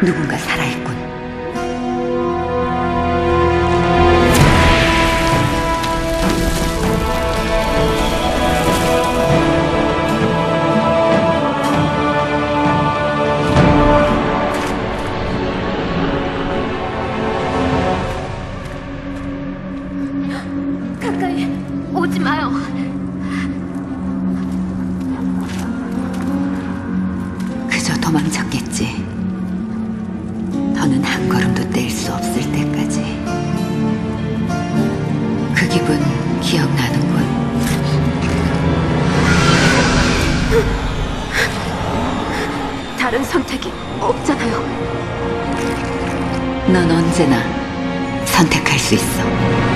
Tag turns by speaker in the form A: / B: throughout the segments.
A: 누군가 살아있군.
B: 가까이 오지 마요.
A: 그저 도망쳤겠지. 더는 한 걸음도 뗄 수 없을 때까지. 그 기분 기억나는군.
B: 다른 선택이 없잖아요.
A: 넌 언제나 선택할 수 있어.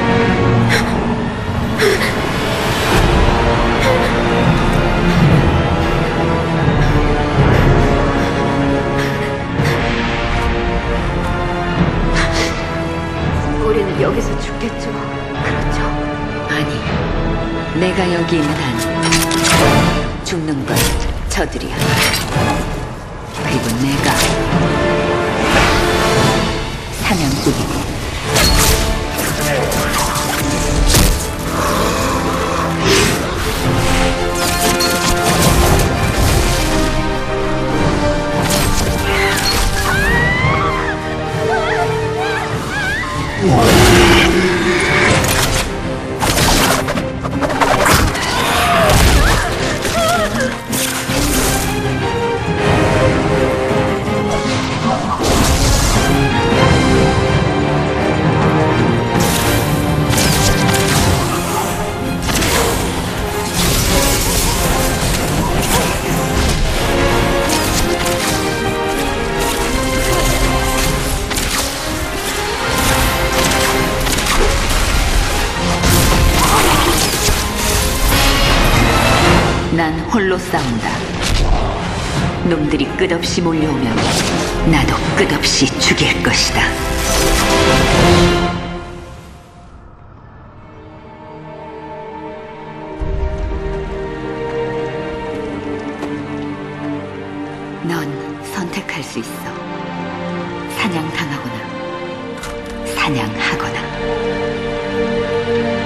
B: 우리는 여기서 죽겠죠. 그렇죠?
A: 아니, 내가 여기 있는 한 죽는 건 저들이야. 그리고 내가 사냥꾼이고. 난 홀로 싸운다. 놈들이 끝없이 몰려오면 나도 끝없이 죽일 것이다. 넌 선택할 수 있어. 사냥당하거나 사냥하거나.